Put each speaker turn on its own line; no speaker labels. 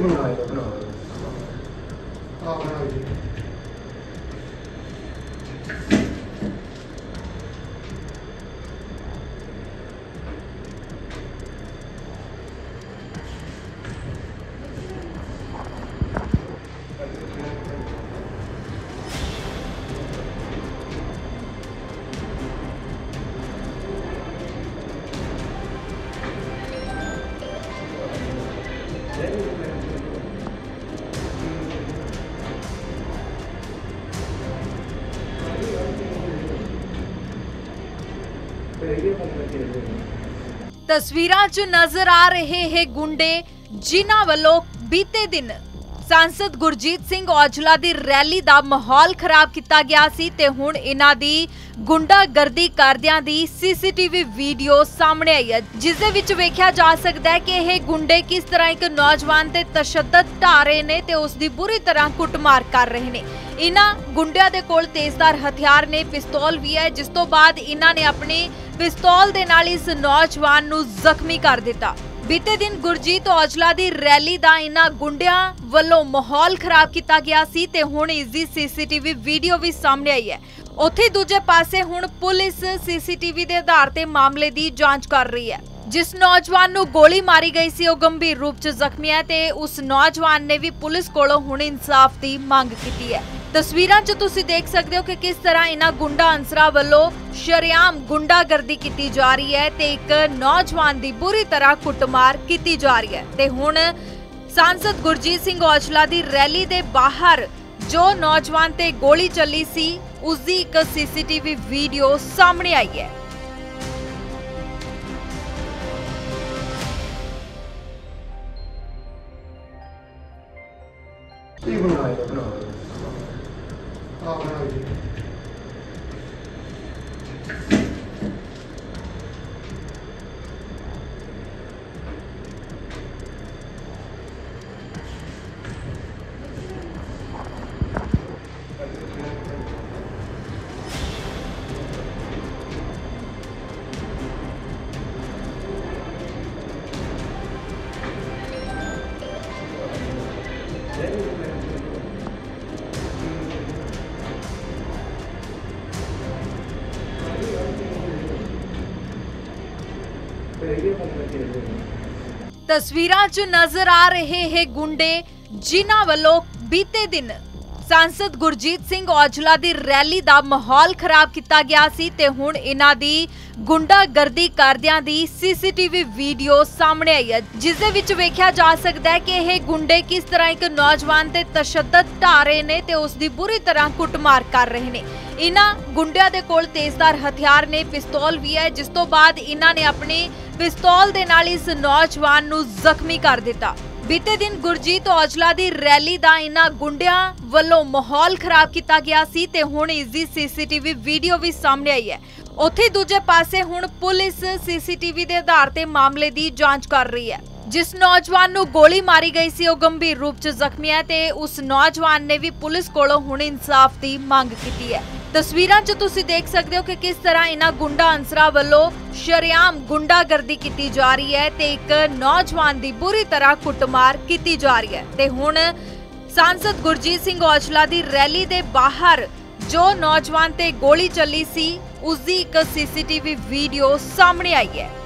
ਬਣਾਇਆ ਬਣਾ ਆ ਬਣਾ ਜੀ।
तस्वीरां च नजर आ रहे हैं गुंडे जिन्हां वल्लों बीते दिन सांसद गुरजीत सिंह औजला दी रैली दा माहौल खराब किया गया सी ते हुण इन्हां दी गुंडागर्दी करदियां दी सीसीटीवी वीडियो सामने आई है, जिस दे विच वेख्या जा सकदा है कि यह गुंडे किस तरह एक नौजवान ते तशद्दद ढा रहे ने ते उस दी बुरी तरह कुटमार कर रहे ने। इन्हां गुंडियां दे कोल तेजदार हथियार ने, पिस्तौल भी है, जिस तो बाद इन्हां ने अपनी पिस्तौल दे नाल इस नौजवान नूं जख्मी कर दिता। बीते दिन गुरजीत औजला दी रैली दा इन्हां गुंडियां वल्लों माहौल खराब किया गया सी ते हुण इस दी सीसीटीवी वीडियो भी सामने आई है। उत्थे दूजे पासे हुण पुलिस सीसीटीवी दे आधार ते मामले दी जांच कर रही है। जिस नौजवान नूं गोली मारी गई सी वो गंभीर रूप च जख्मी है ते उस नौजवान ने भी पुलिस कोलों हुण इंसाफ दी मांग की है। तस्वीरां च तुसीं देख सकते हो कि किस तरह इन्हां गुंडा अंसरां वल्लों शरेआम गुंडागर्दी की जा रही है ते एक नौजवान दी बुरी तरह कुटमार की जा रही है। ते हुण सांसद गुरजीत सिंह औजला दी रैली दे बाहर जो नौजवान ते गोली चली सी उसदी एक सीसीटीवी वीडियो सामने आई है।
ਬਣਾਇਆ ਬਣਾ ਆ ਬਣਾ ਜੀ।
तस्वीरां च नजर आ रहे हैं गुंडे जिन्हां वल्लों बीते दिन सांसद गुरजीत सिंह औजला दी रैली दा माहौल खराब किया गया सी ते हुण इन्हां दी गुंडागर्दी करदियां दी सीसीटीवी वीडियो सामने आई है, जिस दे विच वेख्या जा सकदा है कि यह गुंडे किस तरह एक नौजवान ते तशद्दद ढा रहे ने ते उस दी बुरी तरह कुटमार कर रहे ने। इन्हां गुंडियां दे कोल तेजदार हथियार ने, पिस्तौल भी है, जिस तो बाद इन्हां ने अपनी पिस्तौल दे नाल इस नौजवान नूं जख्मी कर दिता। बीते दिन गुरजीत औजला दी रैली दा इन्हां गुंडियां वल्लों माहौल खराब किया गया सी ते हुण इस दी सीसीटीवी वीडियो भी सामने आई है। उत्थे दूजे पासे हुण पुलिस सीसीटीवी दे आधार ते मामले दी जांच कर रही है। जिस नौजवान नूं गोली मारी गई सी वो गंभीर रूप च जख्मी है ते उस नौजवान ने भी पुलिस कोलों हुण इंसाफ दी मांग की है। तस्वीरां च तुसीं देख सकते हो कि किस तरह इन्हां गुंडा अंसरां वल्लों शरेआम गुंडागर्दी की जा रही है ते एक नौजवान दी बुरी तरह कुटमार की जा रही है। ते हुण सांसद गुरजीत सिंह औजला दी रैली दे बाहर जो नौजवान ते गोली चली सी उसदी एक सीसीटीवी वीडियो सामने आई है।